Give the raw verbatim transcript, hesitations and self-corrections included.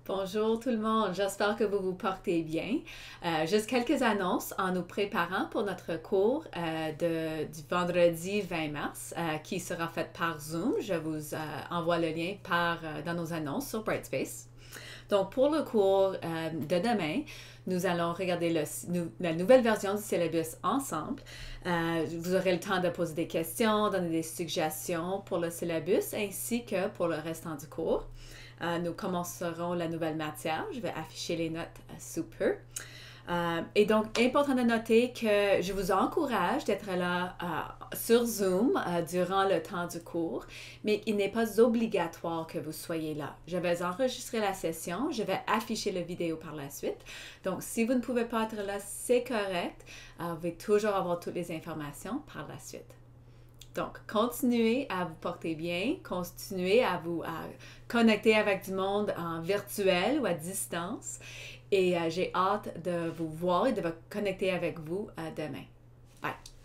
Bonjour tout le monde, j'espère que vous vous portez bien. Euh, juste quelques annonces en nous préparant pour notre cours euh, de, du vendredi vingt mars euh, qui sera fait par Zoom. Je vous euh, envoie le lien par, euh, dans nos annonces sur Brightspace. Donc pour le cours euh, de demain, nous allons regarder le, nou, la nouvelle version du syllabus ensemble. Euh, vous aurez le temps de poser des questions, donner des suggestions pour le syllabus ainsi que pour le restant du cours. Euh, nous commencerons la nouvelle matière. Je vais afficher les notes euh, sous peu. Euh, et donc, important de noter que je vous encourage d'être là euh, sur Zoom euh, durant le temps du cours, mais il n'est pas obligatoire que vous soyez là. Je vais enregistrer la session, je vais afficher la vidéo par la suite. Donc, si vous ne pouvez pas être là, c'est correct. Euh, vous pouvez toujours avoir toutes les informations par la suite. Donc, continuez à vous porter bien, continuez à vous à connecter avec du monde en virtuel ou à distance. Et euh, j'ai hâte de vous voir et de vous connecter avec vous euh, demain. Bye!